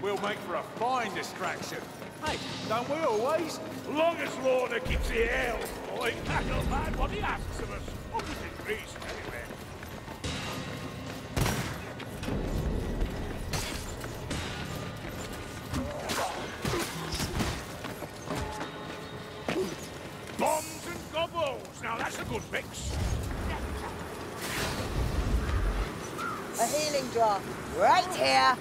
We'll make for a fine distraction. Hey, don't we always? Long as Lorna keeps the ale, boy, that'll man what he asks of us. Within reason, anyway. Bombs and gobbles. Now that's a good mix. A healing drop, right here.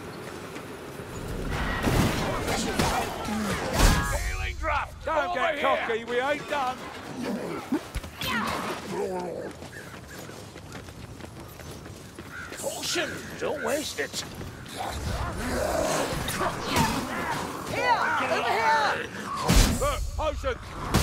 Healing draft. Don't over get here. cocky, we ain't done. Caution, don't waste it. Here, over here. Look, potion.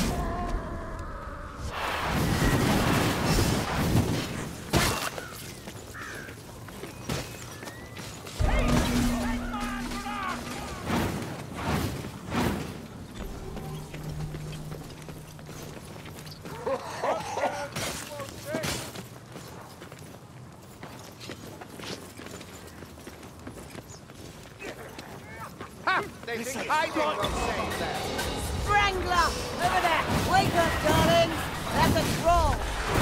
They think hiding will save them. Strangler, over there. Wake up, darlings. That's a troll.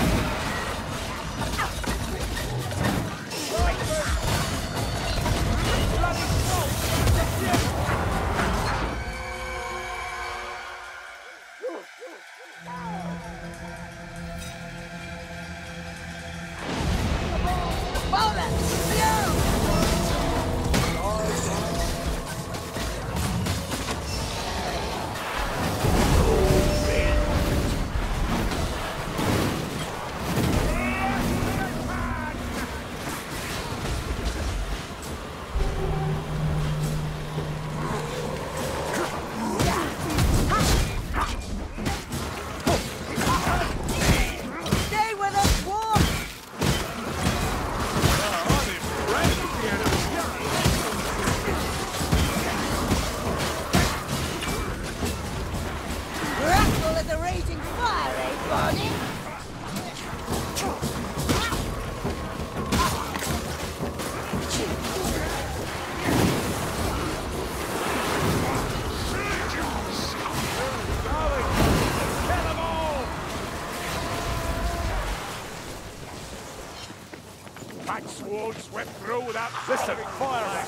Swept through without Listen, fire out.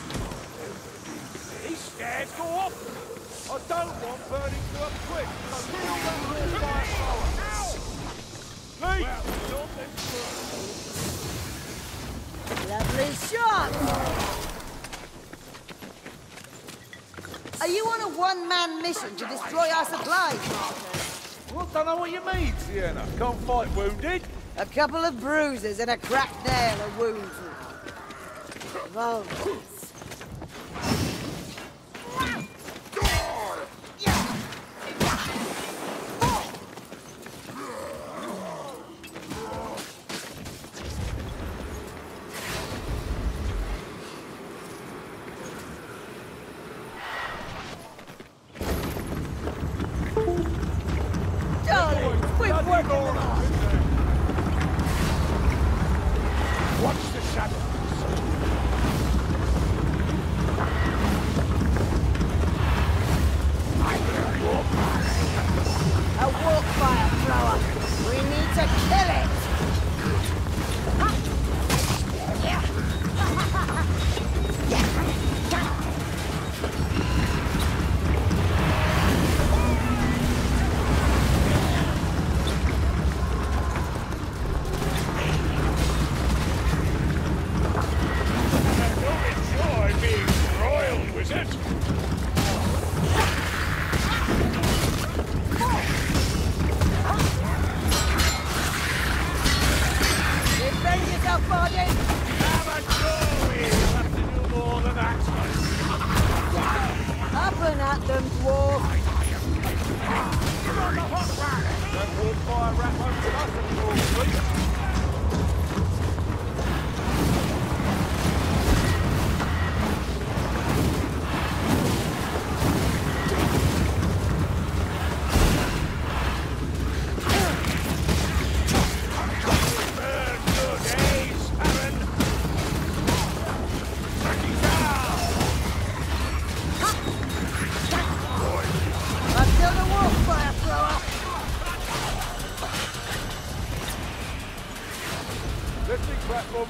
He's scared. Go up. I don't want burning to a quick. So kill that raw fire. Leave! Lovely shot. Are you on a one-man mission to destroy our supplies, Martin? Well, don't know what you mean, Sienna. Can't fight wounded. A couple of bruises and a cracked nail are wounds. Vultures. Darling, we've worked on it. Watch the shadows. A walk fire thrower. We need to kill it. Don't enjoy being royal, wizard. Defend yourself, Bardin. Have a go. We'll have to do more than that. Up and at them, dwarf. You're on the hot rack. Don't walk fire rat home to us, of course, please.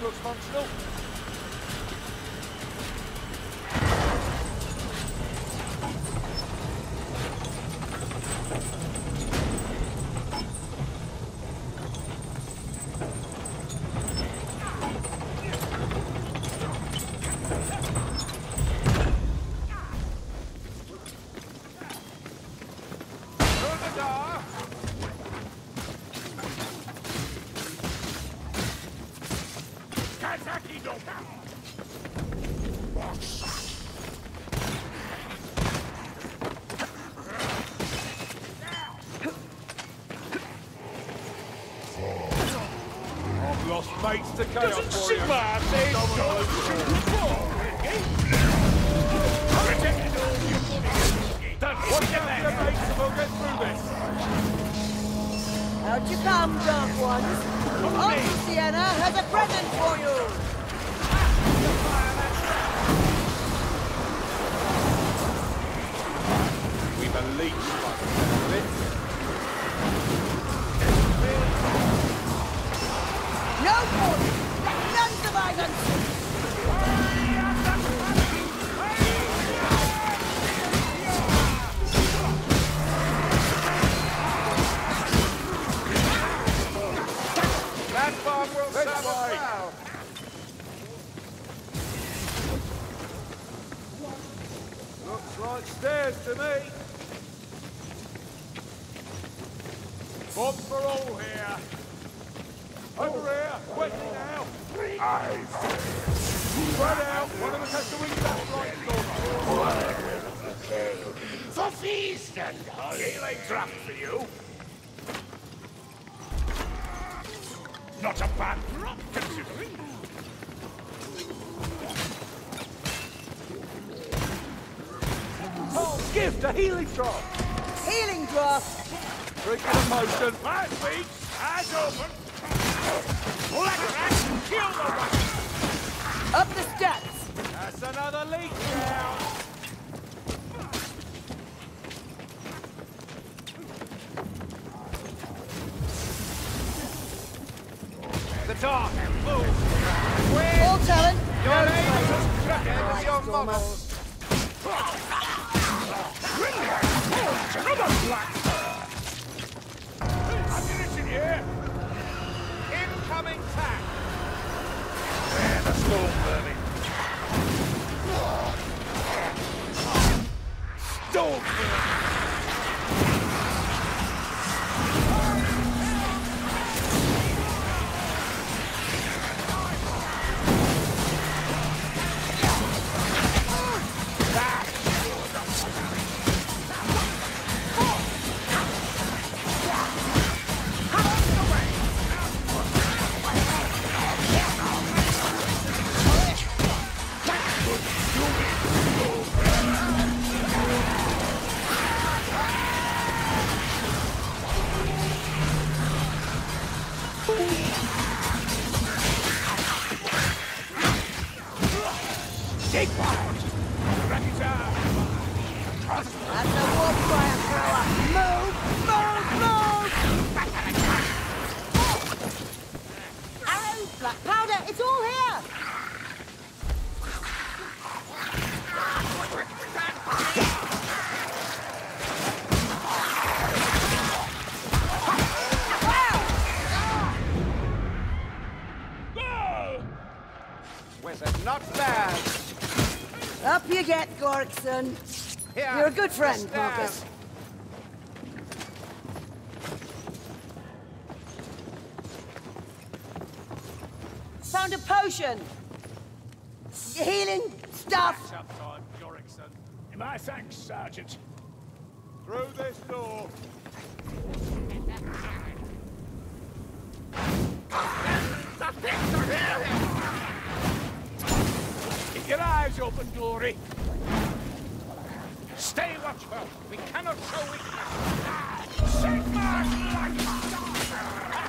looks functional. I've lost mates to chaos Doesn't for you. Sigmar say so? Protect all your money. Don't Watch out for the mates and we'll get through this. Out you come, Dark Ones. Uncle Sienna has a present for you. We've a leech by the sound of it. No more. Let none survive unseen. That farm will serve us well. Looks like stairs to me. Bob for all here. Over here, quickly now. Spread out. One of us has to wing that right door. For feast and healing draft for you. Not a bad drop, considering. Oh, gift, a healing drop. Healing draft. Drinking a potion. My feet, eyes open. Let that kill the one. Up the steps. That's another leak down. The dark, move! All talent. Your name is as crooked as your mother's. Another black. Ammunition here. Incoming tank! There, the storm burning. Storm burning. Take part! Racket out! That's a war fire thrower. Move, move, move. Arrows, black powder, it's all here. Wizard, not bad! Up you get, Gorkson. Here, You're a good friend, Mr. Marcus. Found a potion. Healing stuff. Uptime, Jorikson. My thanks, Sergeant. Through this door. Keep your eyes open, Glory. Stay watchful. We cannot show weakness. Sigmar's light!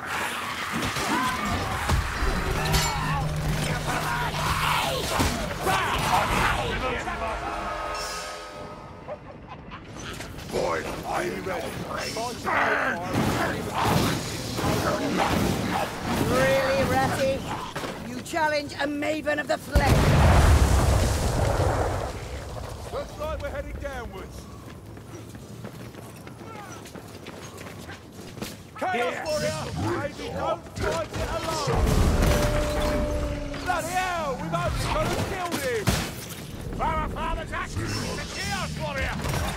Boy, are you ready? Really, Ratty? You challenge a Maven of the Flame? Looks like we're heading downwards. Chaos Warrior! Maybe don't fight it alone! Bloody hell! We've only got to kill him! Our father's axe is the Chaos Warrior!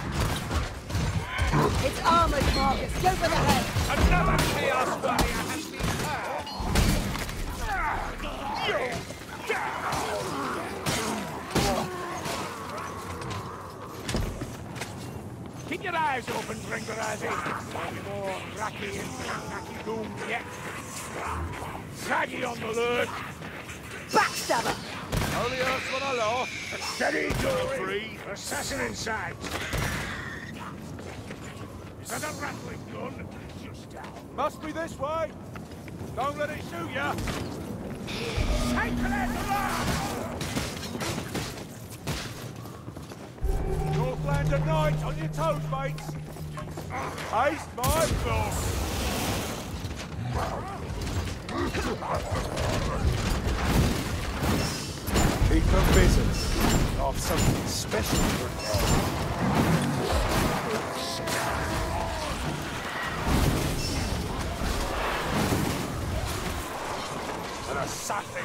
It's armored, Marcus. Go for the head. Another Chaos Warrior has been hurt! Keep your eyes open, Dringarazi. More Raki and Kanaki Doom yet. Saggy on the lurch. Backstabber. Only hurts when I laugh. Steady, Dory. Assassin inside. Is that a rattling gun? Just down. Must be this way. Don't let it shoot ya. Take it alive! Northlander Knight, on your toes, mates. Haste my thought. People visitors have something special for an assassin.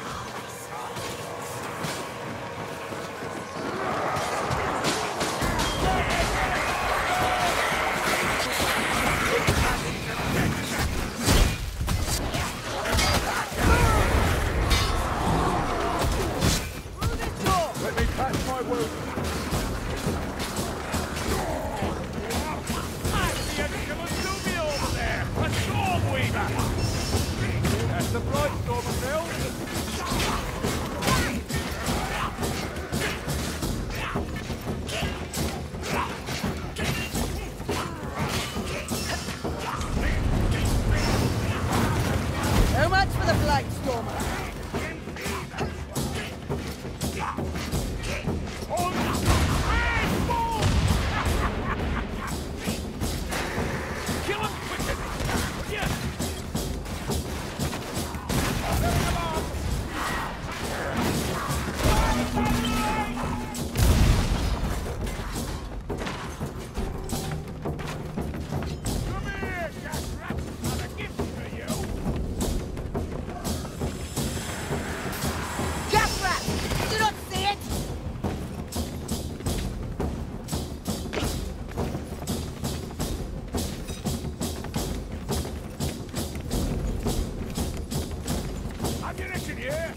Let me patch my wound. I see a killer Zoomy over there! A Stormweaver! That's the bright storm of hell. So much for the Blightstormer. Kill him quicker! Yes! Come here, Jackrat! I've a gift for you! Jackrat! Did you not see it? Ammunition here!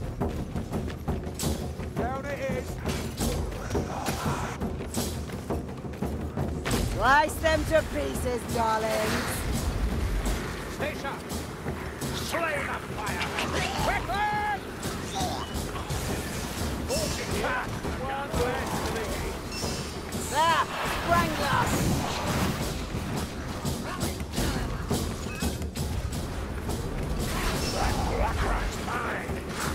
Down it is. Slice them to pieces, darlings. Stay sharp! Slay the fire! Quickly! Fortune pack! One less to the gate. There, Sprangler. Blackrat's mine!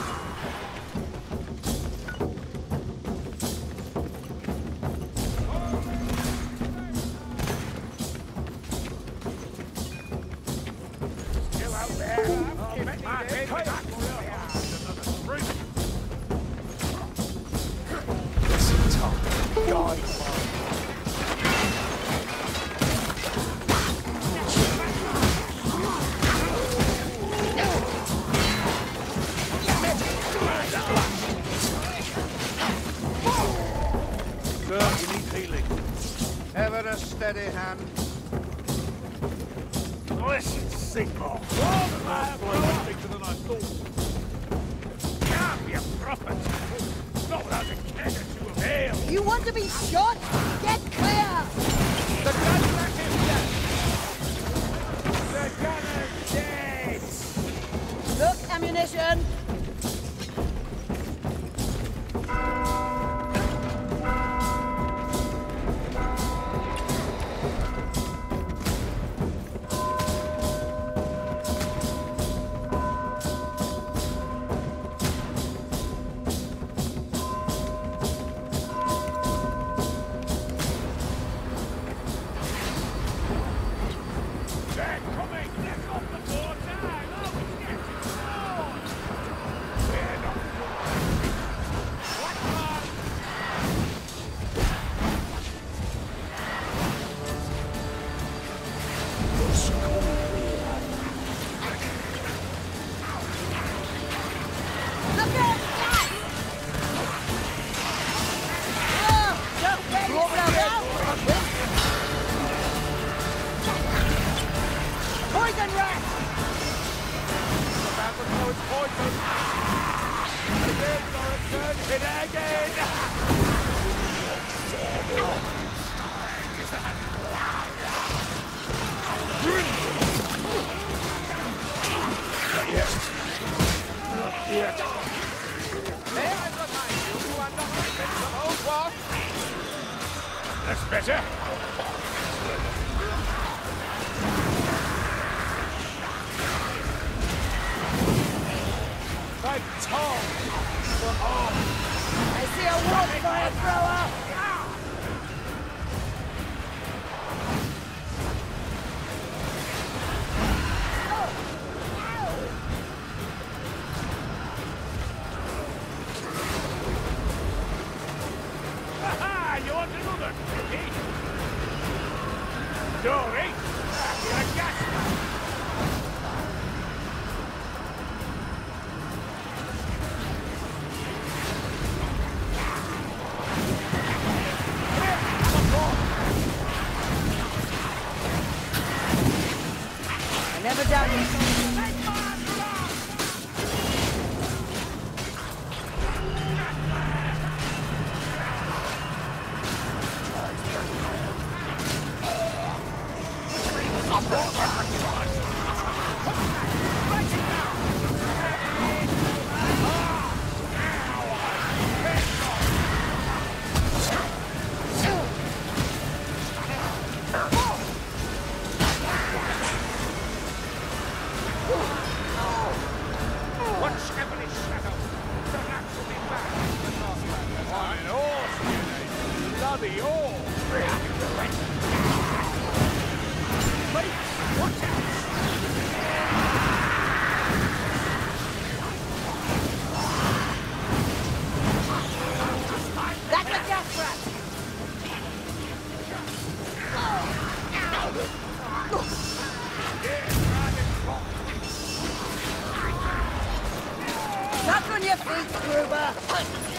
Still out there? I'll bet my head back another three. Listen, Tom. Guide Sir, you need healing. Ever a steady hand. Listen, Sigmar. Oh, the last blow bigger than I thought. Can't be a prophet. Not without a keg or two of ale. You want to be shot? Get clear! The gunback is dead. The gunner's dead. Look, ammunition. They're coming. They're off the board now. Oh, it's getting on. poison. Again, Lorentzen. Hit it again. May I remind you are not defense of old wash? That's better. My tongue. I see a wolf, fire thrower! Ha-ha! You want another, Vicky? Dory, you're a gas man. I never doubted it. What's happening, Shadow? The rats will be back. I'm an horse, you know. Bloody horse. Wait, watch out! That's a gas rat! Knock on your feet, Gruber!